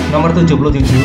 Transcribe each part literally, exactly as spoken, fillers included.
Nomor tujuh puluh tujuh.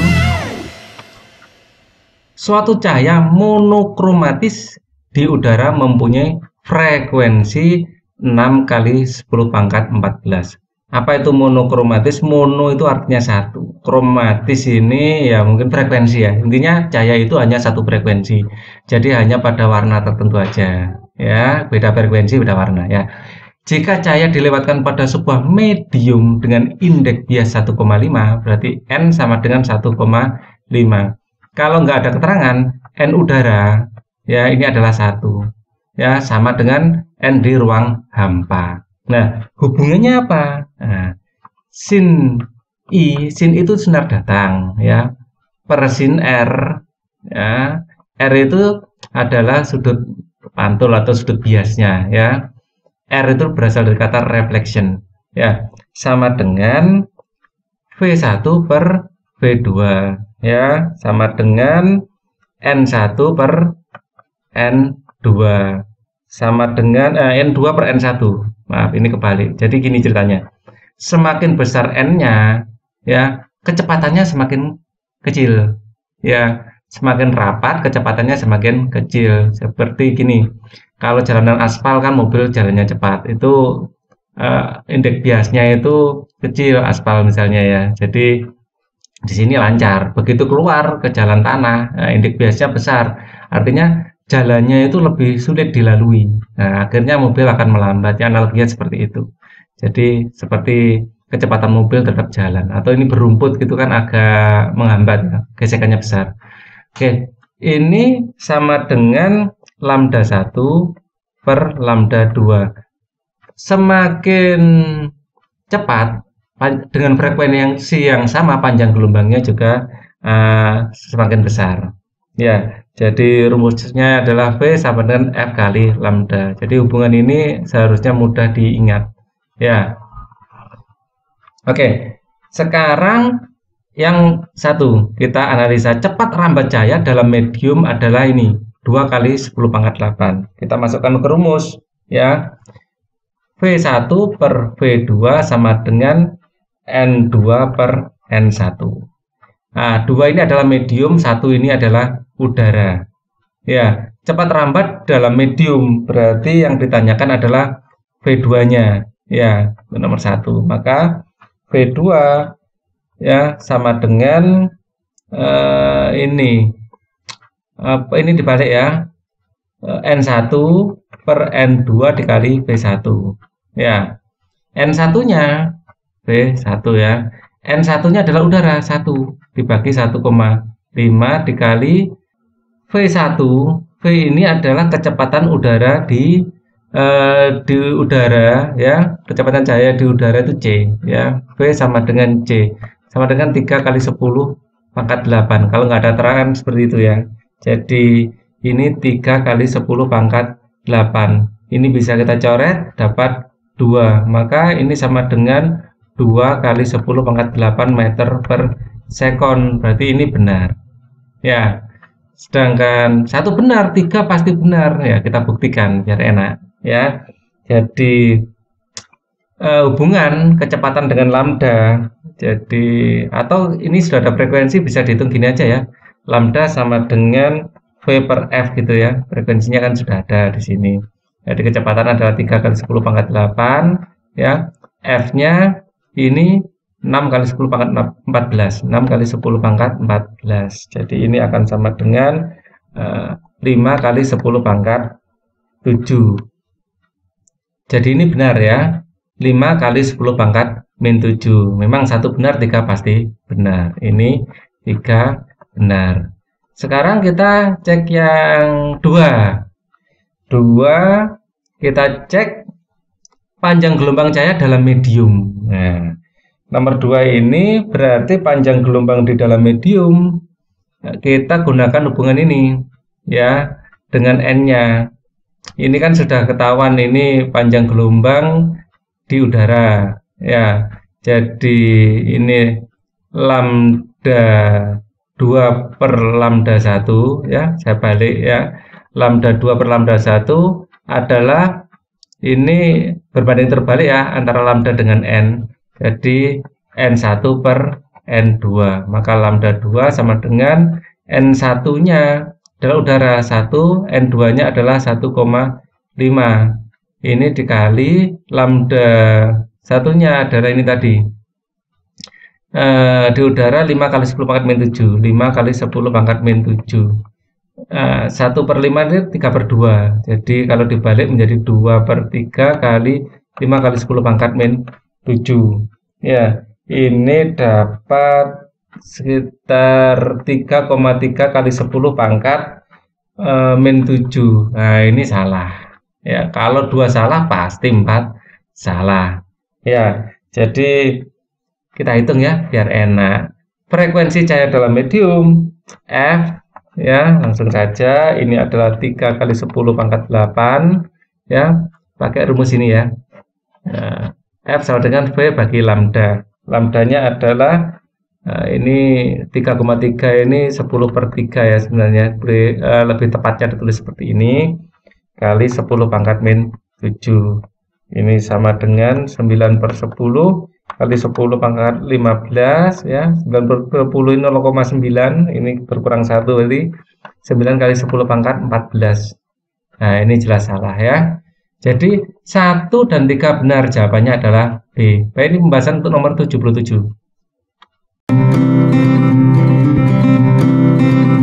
Suatu cahaya monokromatis di udara mempunyai frekuensi enam kali sepuluh pangkat empat belas. Apa itu monokromatis? Mono itu artinya satu. Kromatis ini ya mungkin frekuensi ya. Intinya cahaya itu hanya satu frekuensi. Jadi hanya pada warna tertentu aja. Ya, beda frekuensi, beda warna ya. Jika cahaya dilewatkan pada sebuah medium dengan indeks bias satu koma lima, berarti N sama dengan satu koma lima. Kalau nggak ada keterangan, N udara, ya ini adalah satu. Ya, sama dengan N di ruang hampa. Nah, hubungannya apa? Nah, sin I, sin itu sinar datang, ya, per sin R, ya, R itu adalah sudut pantul atau sudut biasnya, ya. R itu berasal dari kata reflection, ya, sama dengan V satu per V dua, ya, sama dengan N satu per N dua, sama dengan eh, N dua per N satu. Maaf, ini kebalik. Jadi gini ceritanya. Semakin besar N-nya, ya, kecepatannya semakin kecil. Ya, semakin rapat kecepatannya semakin kecil. Seperti gini. Kalau jalanan aspal kan mobil jalannya cepat. Itu uh, indeks biasnya itu kecil aspal misalnya ya. Jadi di sini lancar. Begitu keluar ke jalan tanah, nah, indeks biasnya besar. Artinya jalannya itu lebih sulit dilalui. Nah, akhirnya mobil akan melambat. Ya, analoginya seperti itu. Jadi seperti kecepatan mobil terhadap jalan. Atau ini berumput gitu kan agak menghambat, ya. Gesekannya besar. Oke, ini sama dengan lambda satu per lambda dua. Semakin cepat dengan frekuensi yang sama, panjang gelombangnya juga uh, semakin besar. Ya, jadi rumusnya adalah V sama dengan F kali lambda. Jadi hubungan ini seharusnya mudah diingat. Ya. Oke, sekarang yang satu kita analisa cepat rambat cahaya dalam medium adalah ini dua kali sepuluh pangkat delapan. Kita masukkan ke rumus ya. V satu per V dua sama dengan N dua per N satu. Nah, dua ini adalah medium, satu ini adalah udara. Ya, cepat rambat dalam medium berarti yang ditanyakan adalah V dua-nya. Ya, nomor satu. Maka V dua ya sama dengan uh, ini apa ini dibalik ya, N satu per N dua dikali V satu ya. N satu-nya V satu ya, N satu-nya adalah udara, satu dibagi satu koma lima dikali V satu. V ini adalah kecepatan udara di eh, di udara ya, kecepatan cahaya di udara itu C ya. V sama dengan C sama dengan tiga kali sepuluh pangkat delapan. Kalau nggak ada terangan seperti itu ya. Jadi ini tiga kali sepuluh pangkat delapan. Ini bisa kita coret dapat dua. Maka ini sama dengan dua kali sepuluh pangkat delapan meter per sekon. Berarti ini benar. Ya. Sedangkan satu benar, tiga pasti benar. Ya, kita buktikan biar enak ya. Jadi uh, hubungan kecepatan dengan lambda. Jadi atau ini sudah ada frekuensi bisa dihitung gini aja ya. Lambda sama dengan V per F gitu ya. Frekuensinya kan sudah ada di sini. Jadi kecepatan adalah tiga kali sepuluh pangkat delapan ya. F-nya ini enam kali sepuluh pangkat empat belas. enam kali sepuluh pangkat empat belas. Jadi ini akan sama dengan uh, lima kali sepuluh pangkat tujuh. Jadi ini benar ya. lima kali sepuluh pangkat min tujuh. Memang satu benar, tiga pasti benar. Ini tiga benar. Sekarang kita cek yang dua. Dua, kita cek panjang gelombang cahaya dalam medium. Nah, nomor dua ini berarti panjang gelombang di dalam medium. Kita gunakan hubungan ini ya dengan N-nya. Ini kan sudah ketahuan ini panjang gelombang di udara ya. Jadi ini lambda dua per lambda satu ya, saya balik ya. Lambda dua per lambda satu adalah ini berbanding terbalik ya antara lambda dengan N. Jadi N satu per N dua. Maka lambda dua sama dengan N satu-nya adalah udara satu, N dua-nya adalah satu koma lima. Ini dikali lambda satunya adalah ini tadi. E, di udara lima kali sepuluh pangkat min tujuh. lima kali sepuluh pangkat min tujuh. E, satu per lima ini tiga per dua. Jadi kalau dibalik menjadi dua per tiga kali lima kali sepuluh pangkat min tujuh. Ya, ini dapat sekitar tiga koma tiga kali sepuluh pangkat e, min tujuh. Nah, ini salah. Ya, kalau dua salah pasti empat salah. Ya, jadi kita hitung ya biar enak. Frekuensi cahaya dalam medium F, ya, langsung saja ini adalah tiga kali sepuluh pangkat delapan, ya. Pakai rumus ini ya. Nah, F sama dengan V bagi lambda. Lambdanya adalah nah, ini tiga koma tiga ini sepuluh per tiga ya sebenarnya. Lebih tepatnya ditulis seperti ini. Kali sepuluh pangkat min tujuh. Ini sama dengan sembilan per sepuluh kali sepuluh pangkat lima belas ya. sembilan per sepuluh ini nol koma sembilan, ini berkurang satu berarti sembilan kali sepuluh pangkat empat belas. Nah, ini jelas salah ya. Jadi satu dan tiga benar, jawabannya adalah B. Baik, ini pembahasan untuk nomor tujuh puluh tujuh.